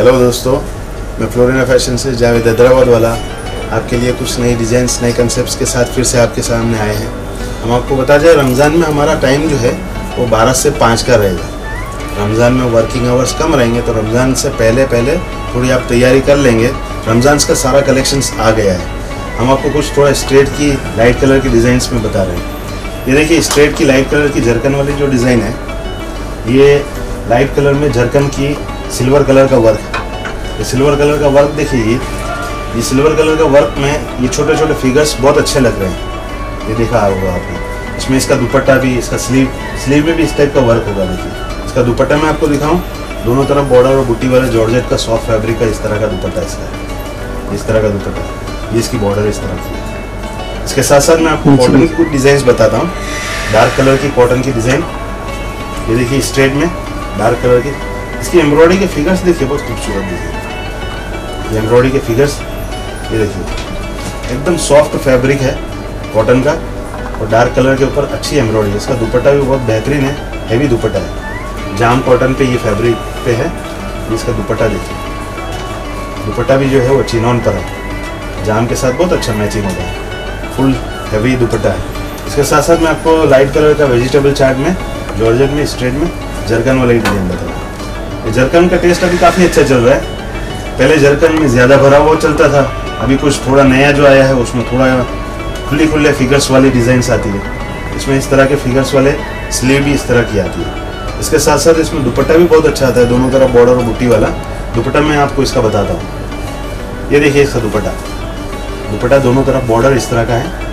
Hello दोस्तों, मैं Florina fashion से जावेद हैदराबाद वाला आपके लिए कुछ नई डिज़ाइंस नए कंसेप्ट्स के साथ फिर से आपके सामने आए हैं। हम आपको बता दें, रमज़ान में हमारा टाइम जो है वो 12 से 5 का रहेगा। रमज़ान में वर्किंग आवर्स कम रहेंगे, तो रमज़ान से पहले थोड़ी आप तैयारी कर लेंगे। रमज़ान का सारा कलेक्शंस आ गया है। हम आपको कुछ थोड़ा स्ट्रेट की लाइट कलर की डिज़ाइंस में बता रहे हैं। ये देखिए, स्ट्रेट की लाइट कलर की झरकन वाली जो डिज़ाइन है, ये लाइट कलर में झरकन की सिल्वर कलर का वर्क है। ये सिल्वर कलर का वर्क देखिए, ये सिल्वर कलर का वर्क में ये छोटे छोटे फिगर्स बहुत अच्छे लग रहे हैं। ये देखा होगा आपने। इसमें इसका दुपट्टा भी, इसका स्लीव में भी इस टाइप का वर्क होगा। देखिए, इसका दुपट्टा मैं आपको दिखाऊं, दोनों तरफ बॉर्डर और बुट्टी वाला जॉर्जेट का सॉफ्ट फैब्रिक का इस तरह का दुपट्टा इसका, इस तरह का दुपट्टा, ये इसकी बॉर्डर इस तरह की है। इसके साथ साथ मैं आपको कॉटन की कुछ डिज़ाइन बताता हूँ। डार्क कलर की कॉटन की डिज़ाइन, ये देखिए स्ट्रेट में डार्क कलर की। इसकी एम्ब्रॉयडरी के फिगर्स देखिए, बहुत खूबसूरत देखिए। ये एम्ब्रॉयडरी के फिगर्स, ये देखिए एकदम सॉफ्ट फैब्रिक है कॉटन का, और डार्क कलर के ऊपर अच्छी एम्ब्रॉयडरी है। इसका दुपट्टा भी बहुत बेहतरीन है, हैवी दुपट्टा है। जाम कॉटन पे ये फैब्रिक पे है। इसका दुपट्टा देखिए, दुपट्टा भी जो है वो चिनॉन पर है, जाम के साथ बहुत अच्छा मैचिंग होता है। फुल हैवी दुपट्टा है। इसके साथ साथ मैं आपको लाइट कलर का वेजिटेबल चार्ट में, जॉर्जेट में, स्ट्रेट में जरकन वाली डिजाइन बता रहा हूँ। जरकन का टेस्ट अभी काफ़ी अच्छा चल रहा है। पहले जरकन में ज़्यादा भरा हुआ चलता था, अभी कुछ थोड़ा नया जो आया है उसमें थोड़ा खुले फिगर्स वाली डिज़ाइंस आती है। इसमें इस तरह के फिगर्स वाले स्लीव भी इस तरह की आती है। इसके साथ साथ इसमें दुपट्टा भी बहुत अच्छा आता है, दोनों तरफ बॉर्डर और बुट्टी वाला दुपट्टा। मैं आपको इसका बताता हूँ। ये देखिए इसका दुपट्टा दोनों तरफ बॉर्डर इस तरह का है।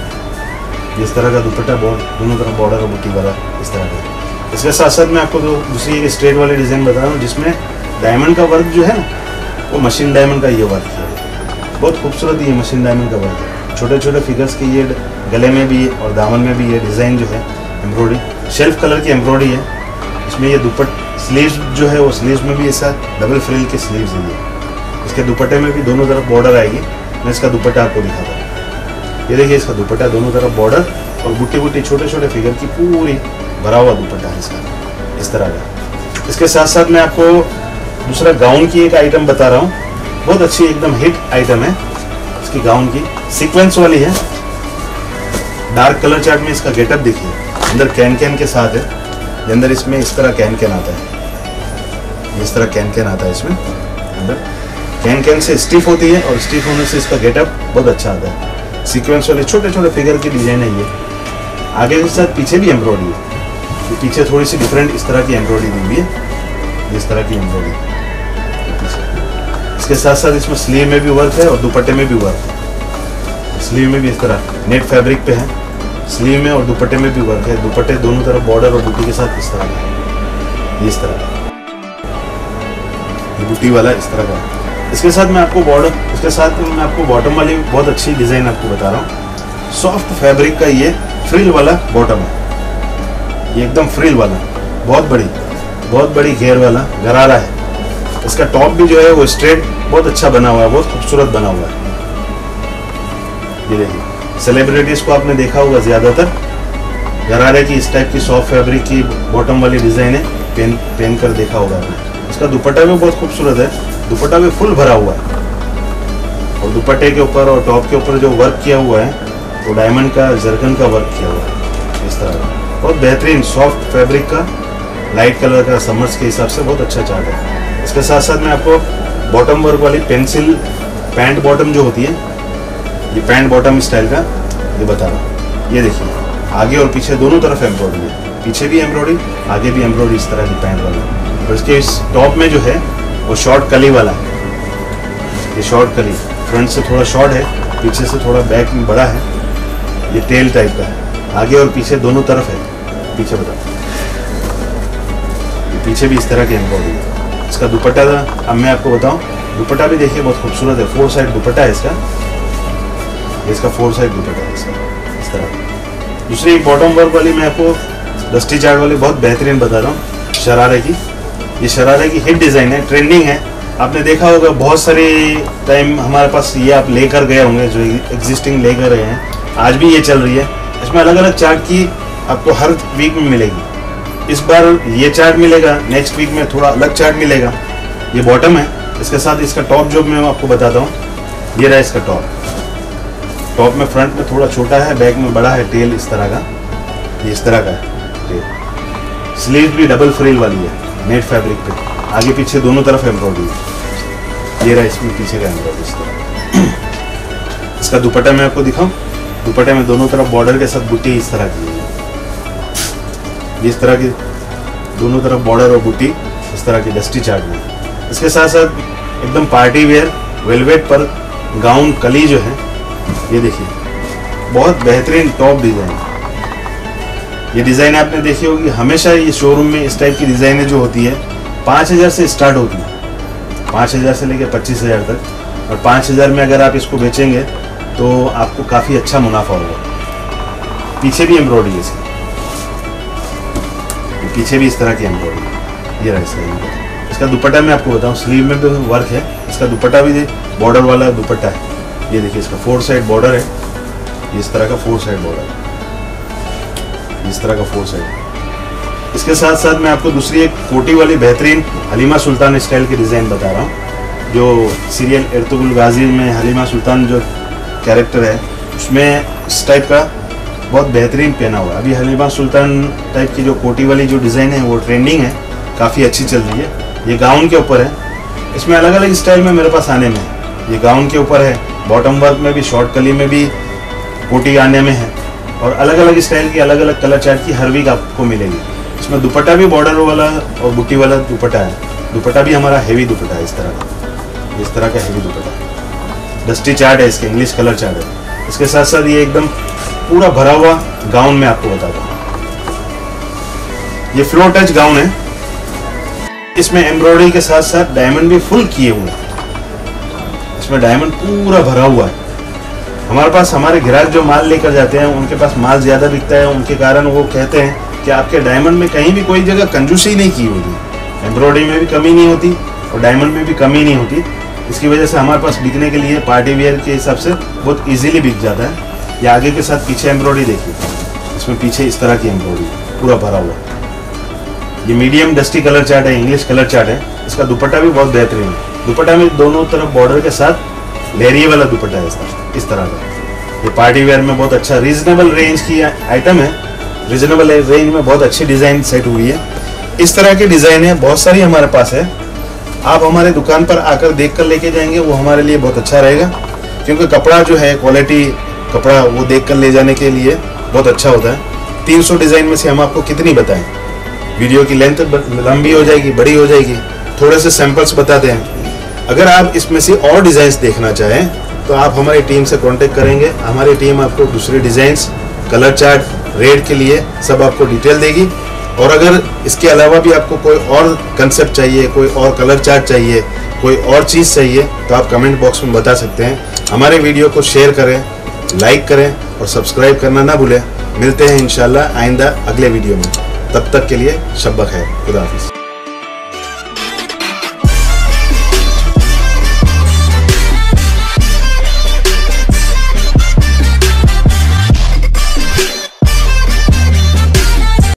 इस तरह का दुपट्टा दोनों तरफ बॉर्डर और बुट्टी वाला इस तरह का है। इसके साथ साथ मैं आपको दूसरी एक स्ट्रेट वाली डिज़ाइन बता रहा हूँ, जिसमें डायमंड का वर्क जो है ना, वो मशीन डायमंड का ये वर्क है। बहुत खूबसूरत ये मशीन डायमंड का वर्क है। छोटे छोटे फिगर्स के ये गले में भी और दामन में भी ये डिज़ाइन जो है एम्ब्रॉयडरी, शेल्फ कलर की एम्ब्रॉयडरी है। इसमें ये स्लीव्स जो है, वो स्लीव्स में भी ऐसा डबल फ्रिल के स्लीव्स है। इसके दुपट्टे में भी दोनों तरफ बॉर्डर आएगी। मैं इसका दुपट्टा आपको दिखाता हूँ। ये देखिए इसका दुपट्टा, दोनों तरफ बॉर्डर और बुट्टी छोटे छोटे फिगर की पूरी भरा हुआ दुपट्टा है इसका, इस तरह का। इसके साथ साथ मैं आपको दूसरा गाउन की एक आइटम बता रहा हूँ। बहुत अच्छी एकदम हिट आइटम है इसकी, गाउन की सीक्वेंस वाली है। डार्क कलर चार्ट में इसका गेटअप देखिए, अंदर कैन के साथ है। अंदर इसमें इस तरह कैन आता है, इस तरह कैन आता है। इसमें अंदर कैन से स्टिफ होती है, और स्टिफ होने से इसका गेटअप बहुत अच्छा आता है। सीक्वेंस वाले छोटे छोटे फिगर की डिजाइन है ये। आगे के साथ पीछे भी एम्ब्रॉयडरी है। पीछे थोड़ी सी डिफरेंट इस तरह की एम्ब्रॉयडरी दी हुई है, इस तरह की एम्ब्रॉयडरी। इसके साथ साथ इसमें स्लीव में भी वर्क है और दुपट्टे में भी वर्क है। स्लीव में भी इस तरह नेट फैब्रिक पे है, स्लीव में और दुपट्टे में भी वर्क है। दुपट्टे दोनों तरफ बॉर्डर और बुट्टी के साथ इस तरह का है, इस तरह का बुट्टी वाला इस तरह का है। इसके साथ मैं आपको बॉटम वाली बहुत अच्छी डिजाइन आपको बता रहा हूँ। सॉफ्ट फैब्रिक का ये फ्रिल वाला बॉटम है, ये एकदम फ्रिल वाला, बहुत बड़ी घेर वाला गरारा है। इसका टॉप भी जो है वो स्ट्रेट बहुत अच्छा बना हुआ है, बहुत खूबसूरत बना हुआ है। ये देखिए, सेलिब्रिटीज को आपने देखा होगा ज्यादातर गरारे की इस टाइप की सॉफ्ट फैब्रिक की बॉटम वाली डिजाइन है, पहन कर देखा होगा आपने। इसका दुपट्टा भी बहुत खूबसूरत है, दुपट्टा भी फुल भरा हुआ है, और दुपट्टे के ऊपर और टॉप के ऊपर जो वर्क किया हुआ है वो डायमंड का जरकन का वर्क किया हुआ है इस तरह का। बहुत बेहतरीन सॉफ्ट फैब्रिक का, लाइट कलर का, समर्स के हिसाब से बहुत अच्छा चार्ट है। इसके साथ साथ मैं आपको बॉटम वर्क वाली पेंसिल पैंट बॉटम जो होती है, ये पैंट बॉटम स्टाइल का ये बता रहा हूँ। ये देखिए, आगे और पीछे दोनों तरफ एम्ब्रॉयडरी है, पीछे भी एम्ब्रॉयडरी, आगे भी एम्ब्रॉयडरी इस तरह की पैंट वाला। और इसके इस टॉप में जो है वो शॉर्ट कली वाला है। ये शॉर्ट कली फ्रंट से थोड़ा शॉर्ट है, पीछे से थोड़ा बैक में बड़ा है। ये टेल टाइप का है, आगे और पीछे दोनों तरफ है। पीछे पीछे भी इस तरह की एम्ब्रॉयडरी है। इसका दुपट्टा अब मैं आपको बताऊं, दुपट्टा भी देखिए बहुत खूबसूरत है। 4 साइड दुपट्टा है इसका 4 साइड दुपट्टा है इसका, इस तरह। दूसरी एक बॉटम वर्क वाली मैं आपको डस्टी चार्ट वाली बहुत बेहतरीन बता रहा हूँ, शरारे की। ये शरारे की हिट डिज़ाइन है, ट्रेंडिंग है। आपने देखा होगा बहुत सारे टाइम हमारे पास ये आप लेकर गए होंगे, जो एग्जिस्टिंग लेकर गए हैं, आज भी ये चल रही है। इसमें अलग अलग चार्ट की आपको हर वीक में मिलेगी। इस बार ये चार्ट मिलेगा, नेक्स्ट वीक में थोड़ा अलग चार्ट मिलेगा। ये बॉटम है, इसके साथ इसका टॉप जो मैं आपको बताता हूँ, ये रहा इसका टॉप में फ्रंट में थोड़ा छोटा है, बैक में बड़ा है, टेल इस तरह का, ये इस तरह का है टेल। स्लीव भी डबल फ्रिल वाली है, नेट फैब्रिक पे, आगे पीछे दोनों तरफ एम्ब्रॉयडरी है। ये रहा इसमें पीछे का एम्ब्रॉयडरी इस तरह। इसका दुपट्टा मैं आपको दिखाऊं, दुपट्टे में दोनों तरफ बॉर्डर के साथ बुट्टी इस तरह की है, इस तरह की दोनों तरफ बॉर्डर और बुट्टी इस तरह की डस्टी चार्ट में। इसके साथ साथ एकदम पार्टी वेयर वेलवेट पर गाउन कली जो है, ये देखिए बहुत बेहतरीन टॉप डिजाइन। ये डिजाइन आपने देखी होगी, हमेशा ये शोरूम में इस टाइप की डिजाइनें जो होती है 5000 से स्टार्ट होती है, 5000 से लेकर 25000 तक। और 5000 में अगर आप इसको बेचेंगे तो आपको काफ़ी अच्छा मुनाफा होगा। पीछे भी एम्ब्रॉयडरी है इसकी, पीछे भी इस तरह की एम्ब्रॉयडरी, ये रहा इसका एम्ब्रॉयडरी। इसका दुपट्टा मैं आपको बताऊं, स्लीव में भी वर्क है, इसका दुपट्टा भी बॉर्डर वाला दुपट्टा है। ये देखिए इसका 4 साइड बॉर्डर है, इस तरह का 4 साइड बॉर्डर, इस तरह का 4 साइड। इसके साथ साथ मैं आपको दूसरी एक कोटी वाली बेहतरीन हलीमा सुल्तान स्टाइल की डिज़ाइन बता रहा हूँ, जो सीरियल एर्तुगरुल गाजी में हलीमा सुल्तान जो कैरेक्टर है उसमें इस टाइप का बहुत बेहतरीन पहना हुआ है। अभी हलीमा सुल्तान टाइप की जो कोटी वाली जो डिज़ाइन है वो ट्रेंडिंग है, काफ़ी अच्छी चल रही है। ये गाउन के ऊपर है, इसमें अलग अलग स्टाइल में मेरे पास आने में है। ये गाउन के ऊपर है, बॉटम वर्क में भी, शॉर्ट कली में भी कोटी आने में है, और अलग अलग स्टाइल की अलग अलग कलर चार्ट की हर वीक आपको मिलेगी। इसमें दुपट्टा भी बॉर्डर वाला और बुट्टी वाला दुपट्टा है। दुपट्टा भी हमारा हेवी दुपट्टा है, इस तरह का हेवी दुपट्टा, डस्टी चार्ट है, इसके इंग्लिश कलर चार्ट है। इसके साथ साथ ये एकदम पूरा भरा हुआ गाउन में आपको बताता हूँ, ये फ्लोर टच गाउन है। इसमें एम्ब्रॉयडरी के साथ साथ डायमंड भी फुल किए हुए हैं, इसमें डायमंड पूरा भरा हुआ है। हमारे पास हमारे ग्राहक जो माल लेकर जाते हैं उनके पास माल ज़्यादा बिकता है, उनके कारण वो कहते हैं कि आपके डायमंड में कहीं भी कोई जगह कंजूसी नहीं की होगी, एम्ब्रॉयडरी में भी कमी नहीं होती और डायमंड में भी कमी नहीं होती। इसकी वजह से हमारे पास बिकने के लिए पार्टी वेयर के हिसाब से बहुत ईजिली बिक जाता है। ये आगे के साथ पीछे एम्ब्रॉयडरी देखिए, इसमें पीछे इस तरह की एम्ब्रॉयडरी पूरा भरा हुआ। ये मीडियम डस्टी कलर चार्ट है, इंग्लिश कलर चार्ट है। इसका दुपट्टा भी बहुत बेहतरीन है, दुपट्टा में दोनों तरफ बॉर्डर के साथ लेरिये वाला दुपट्टा है इस तरह का। ये पार्टी वेयर में बहुत अच्छा रीजनेबल रेंज की आइटम है, रीजनेबल रेंज में बहुत अच्छी डिज़ाइन सेट हुई है। इस तरह की डिज़ाइन है बहुत सारी हमारे पास है। आप हमारे दुकान पर आकर देख कर लेके जाएंगे, वो हमारे लिए बहुत अच्छा रहेगा, क्योंकि कपड़ा जो है क्वालिटी कपड़ा वो देख कर ले जाने के लिए बहुत अच्छा होता है। 300 डिज़ाइन में से हम आपको कितनी बताएं, वीडियो की लेंथ लंबी हो जाएगी, बड़ी हो जाएगी, थोड़े से सैंपल्स बताते हैं। अगर आप इसमें से और डिज़ाइंस देखना चाहें तो आप हमारी टीम से कांटेक्ट करेंगे, हमारी टीम आपको दूसरे डिज़ाइंस, कलर चार्ट, रेट के लिए सब आपको डिटेल देगी। और अगर इसके अलावा भी आपको कोई और कंसेप्ट चाहिए, कोई और कलर चार्ट चाहिए, कोई और चीज़ चाहिए तो आप कमेंट बॉक्स में बता सकते हैं। हमारे वीडियो को शेयर करें, लाइक करें और सब्सक्राइब करना ना भूलें। मिलते हैं इंशाल्लाह आइंदा अगले वीडियो में, तब तक के लिए शब बखैर, खुदा हाफिज़।